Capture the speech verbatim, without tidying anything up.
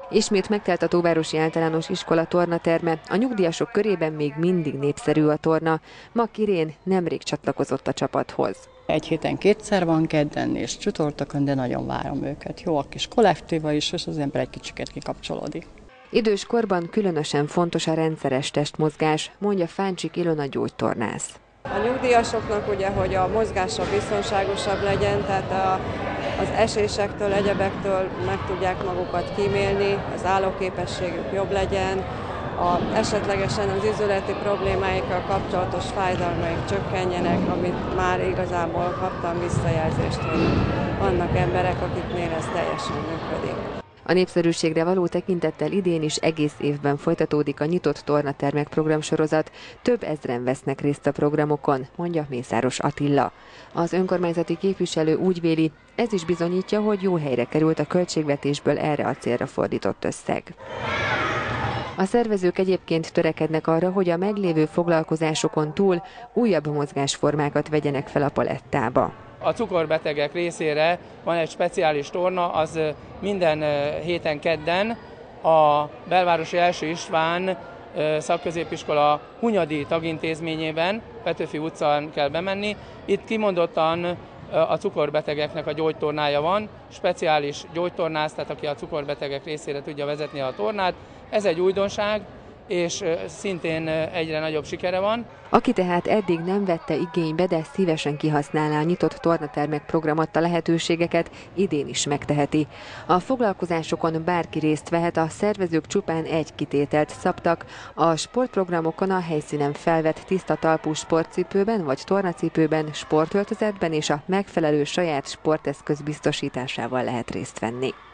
Ismét megtelt a Tóvárosi Általános Iskola tornaterme, a nyugdíjasok körében még mindig népszerű a torna. Mak Irén nemrég csatlakozott a csapathoz. Egy héten kétszer van, kedden és csütörtökön, de nagyon várom őket. Jó a kis kollektíva is, és az ember egy kicsiket kikapcsolódik. Idős korban különösen fontos a rendszeres testmozgás, mondja Fáncsik Ilona gyógytornász. A nyugdíjasoknak ugye, hogy a mozgása biztonságosabb legyen, tehát a, az esésektől, egyebektől meg tudják magukat kímélni, az állóképességük jobb legyen, a, esetlegesen az izületi problémáikkal kapcsolatos fájdalmaik csökkenjenek, amit már igazából kaptam visszajelzést, hogy vannak emberek, akiknél ez teljesen működik. A népszerűségre való tekintettel idén is egész évben folytatódik a nyitott tornatermek programsorozat. Több ezren vesznek részt a programokon, mondja Mészáros Attila. Az önkormányzati képviselő úgy véli, ez is bizonyítja, hogy jó helyre került a költségvetésből erre a célra fordított összeg. A szervezők egyébként törekednek arra, hogy a meglévő foglalkozásokon túl újabb mozgásformákat vegyenek fel a palettába. A cukorbetegek részére van egy speciális torna, az minden héten kedden a Belvárosi Első István szakközépiskola Hunyadi tagintézményében, Petőfi utcán kell bemenni. Itt kimondottan a cukorbetegeknek a gyógytornája van, speciális gyógytornász, tehát aki a cukorbetegek részére tudja vezetni a tornát. Ez egy újdonság, és szintén egyre nagyobb sikere van. Aki tehát eddig nem vette igénybe, de szívesen kihasználná a nyitott tornatermek program adta lehetőségeket, idén is megteheti. A foglalkozásokon bárki részt vehet, a szervezők csupán egy kitételt szabtak. A sportprogramokon a helyszínen felvett tiszta talpú sportcipőben vagy tornacipőben, sportöltözetben és a megfelelő saját sporteszköz biztosításával lehet részt venni.